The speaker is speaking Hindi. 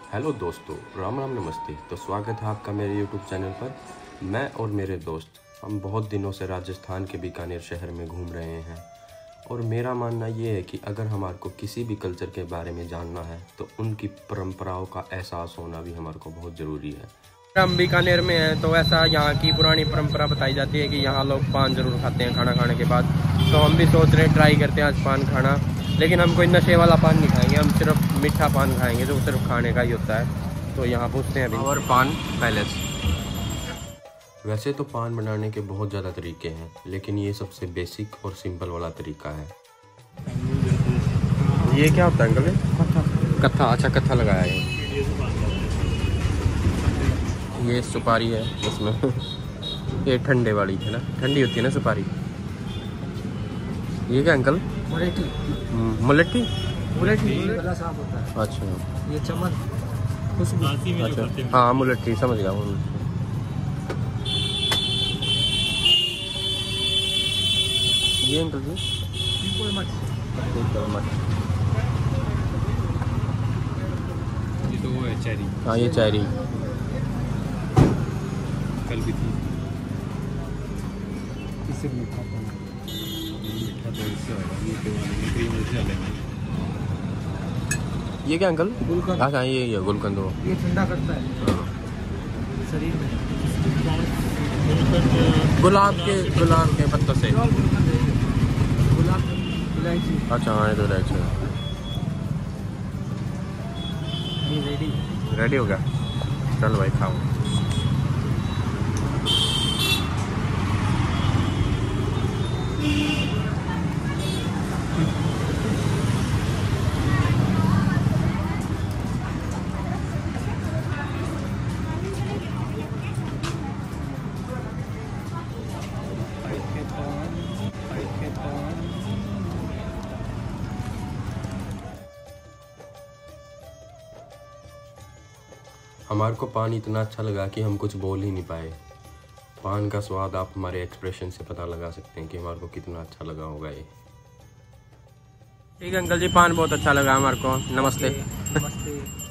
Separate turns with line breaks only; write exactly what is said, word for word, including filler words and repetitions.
हेलो दोस्तों, राम राम नमस्ते। तो स्वागत है आपका मेरे यूट्यूब चैनल पर। मैं और मेरे दोस्त हम बहुत दिनों से राजस्थान के बीकानेर शहर में घूम रहे हैं और मेरा मानना ये है कि अगर हमारे को किसी भी कल्चर के बारे में जानना है तो उनकी परंपराओं का एहसास होना भी हमारे को बहुत ज़रूरी है।
हम बीकानेर में हैं तो ऐसा यहाँ की पुरानी परंपरा बताई जाती है कि यहाँ लोग पान जरूर खाते हैं खाना खाने के बाद। तो हम भी सोच रहे हैं ट्राई करते हैं आज पान खाना, लेकिन हम कोई नशे वाला पान नहीं खाएंगे, हम सिर्फ मीठा पान खाएंगे जो सिर्फ खाने का ही होता है। तो यहाँ पूछते हैं अभी।
और पान पैलेस। वैसे तो पान बनाने के बहुत ज़्यादा तरीके हैं, लेकिन ये सबसे बेसिक और सिंपल वाला तरीका है।
ये क्या होता है अंकल?
कत्था। अच्छा, कत्था लगाया है।
ये सुपारी है उसमें ये ठंडे वाली है ना, ठंडी होती है ना सुपारी। ये क्या अंकल?
मुलेठी।
मुलेठी
मुलेठी गला साफ होता है।
अच्छा,
ये चमन खुशबू।
अच्छा हाँ, मुलेठी समझ गया। ये अंकल जी
ये तो वो है चेरी।
हाँ, ये चेरी
कल भी थी। इससे मीठा तो मीठा तो इससे होगा, ये तो क्रीम इससे अलग।
ये क्या अंकल?
गुलकंद।
हाँ, ये ये गुलकंद हो।
ये ठंडा करता है शरीर में।
गुलाब के गुलाब के पत्तों से।
गुलाब इलायची।
अच्छा हाँ, ये तो इलायची है।
ये रेडी
रेडी हो गया। चलो भाई खाओ।
हमारे को पान इतना अच्छा लगा कि हम कुछ बोल ही नहीं पाए। पान का स्वाद आप हमारे एक्सप्रेशन से पता लगा सकते हैं कि हमारे को कितना अच्छा लगा होगा ये।
ठीक है अंकल जी, पान बहुत अच्छा लगा हमारे को। नमस्ते।
नमस्ते।